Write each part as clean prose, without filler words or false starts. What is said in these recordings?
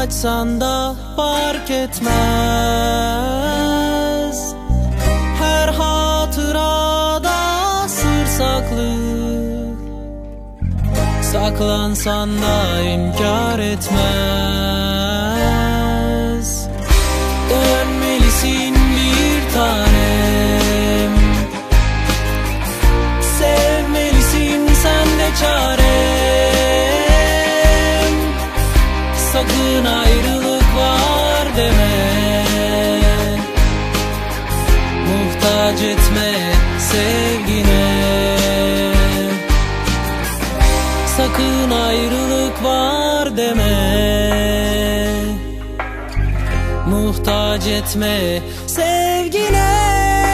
kaçsan da fark etmez. Her hatırada sır saklı, saklansan da inkar etmez. Dönmelisin bir tanem, sevmelisin sen de çarem. Sakın ayrılık var deme, muhtaç etme sevgine. Sakın ayrılık var deme, muhtaç etme sevgine.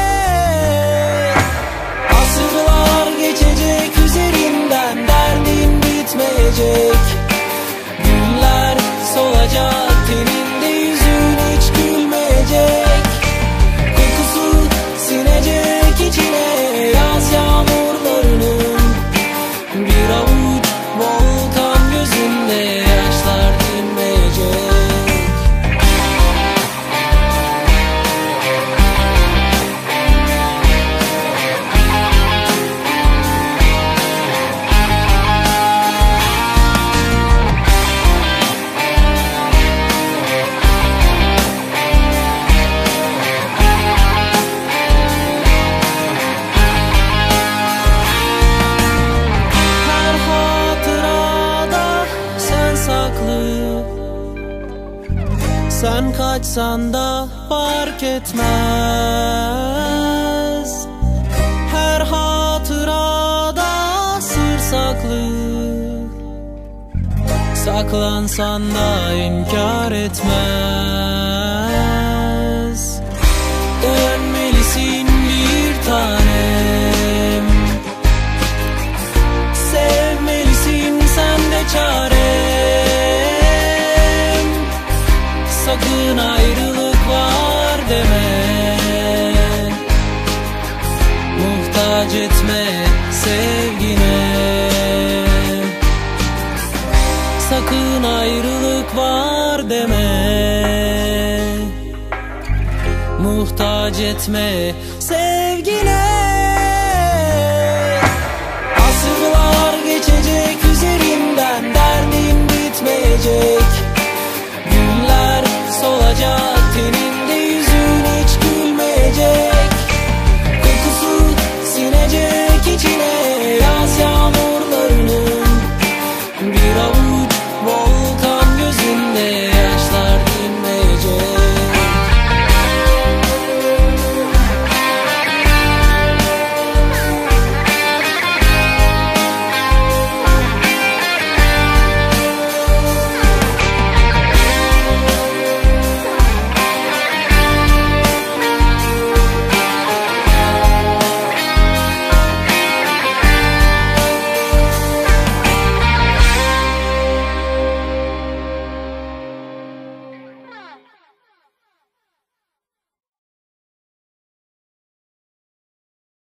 Asırlar geçecek üzerinden, derdin bitmeyecek. Günler solacak, teninde yüzün hiç gülmeyecek. Kokusu sinecek içine yaz yağmurlarının. Bir avuç volkan gözünde, yaşlar dinmeyecek. Sen kaçsan da fark etmez. Her hatırada sır saklı, saklansan da inkar etmez. Dönmelisin bir tanem, sevmelisin sen de çarem. Sakın ayrılık var deme, muhtaç etme sevgine. Sakın ayrılık var deme, muhtaç etme sevgine. Asırlar geçecek üzerinden, derdin bitmeyecek.